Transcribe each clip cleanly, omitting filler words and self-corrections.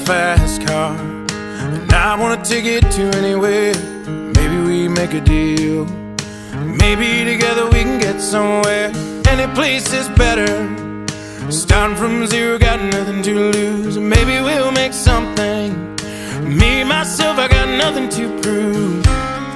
fast car, and I want a ticket to anywhere. Maybe we make a deal. Maybe together we can get somewhere. Any place is better. Starting from zero, got nothing to lose. Maybe we'll make something. Me, myself, I got nothing to prove.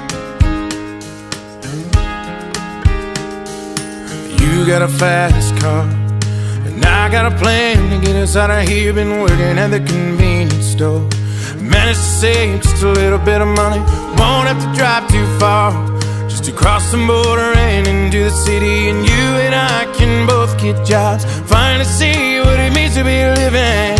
You got a fast car, and I got a plan to get us out of here. Been working at the convenience store. Managed to save just a little bit of money. Won't have to drive too far, just to cross the border and into the city. And you and I can both get jobs, finally see what it means to be living.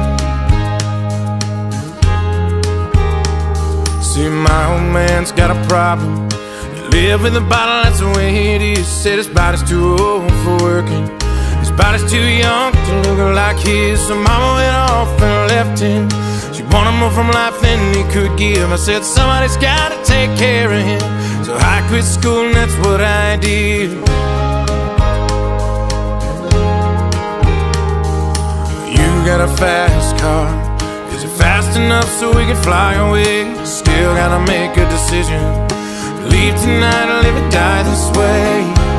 See, my old man's got a problem. He live in the bottle, that's the way it is. Said his body's too old for working, his body's too young to look like his. So mama went off and left him. She wanted more from life than he could give. I said somebody's gotta take care of him, so I quit school and that's what I did. You got a fast car, is it fast enough so we can fly away? Still gotta make a decision. Leave tonight or live or die this way.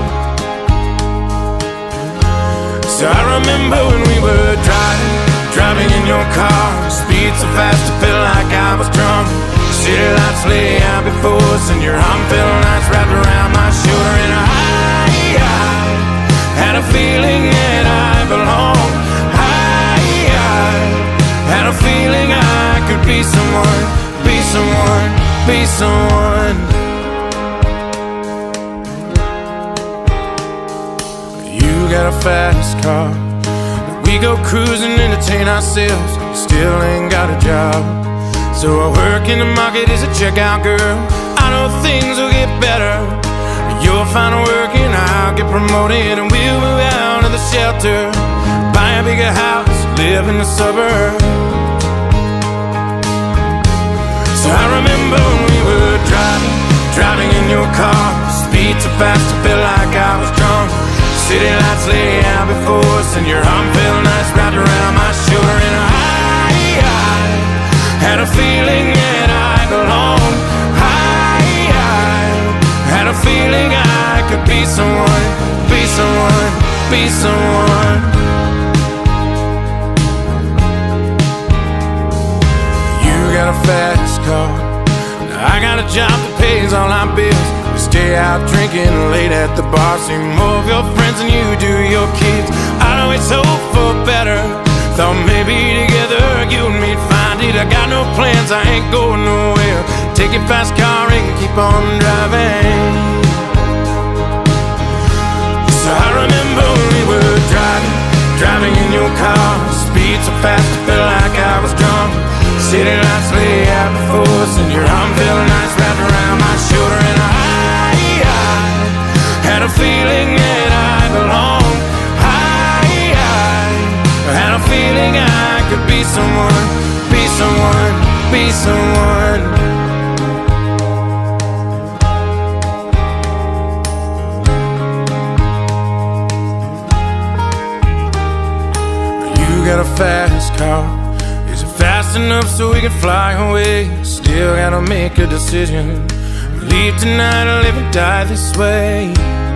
So I remember when we were driving in your car. Speed so fast I felt like I was drunk. City lights lay out before us, and your arm felt nice wrapped around my shoulder. And I had a feeling that I belonged. I had a feeling I could be someone, be someone, be someone. You got a fast car, we go cruising, entertain ourselves. Still ain't got a job, so I work in the market as a checkout girl. I know things will get better. You'll find work and I'll get promoted, and we'll move out of the shelter, buy a bigger house, live in the suburbs. So I remember when we were driving in your car. Speed so fast I felt like I was drunk. City lights lay out before us, and your arm felt nice wrapped around my shoulder. And I had a feeling that I belonged. I had a feeling I could be someone, be someone, be someone. You got a fast car, I got a job that pays all our bills. Stay out drinking late at the bar, see more of your friends than you do your kids. I'd always hope for better, thought maybe together you and me'd find it. I got no plans, I ain't going nowhere. Take your fast car and keep on driving. So I remember when we were driving in your car. Speed so fast I felt like I was drunk. City lights lay out before us, and your arm felt nice wrapped around my shoulder. And I had a feeling that I belonged. I had a feeling I could be someone, be someone, be someone. You got a fast car, is it fast enough so we can fly away? Still gotta make a decision. Leave tonight or live or die this way.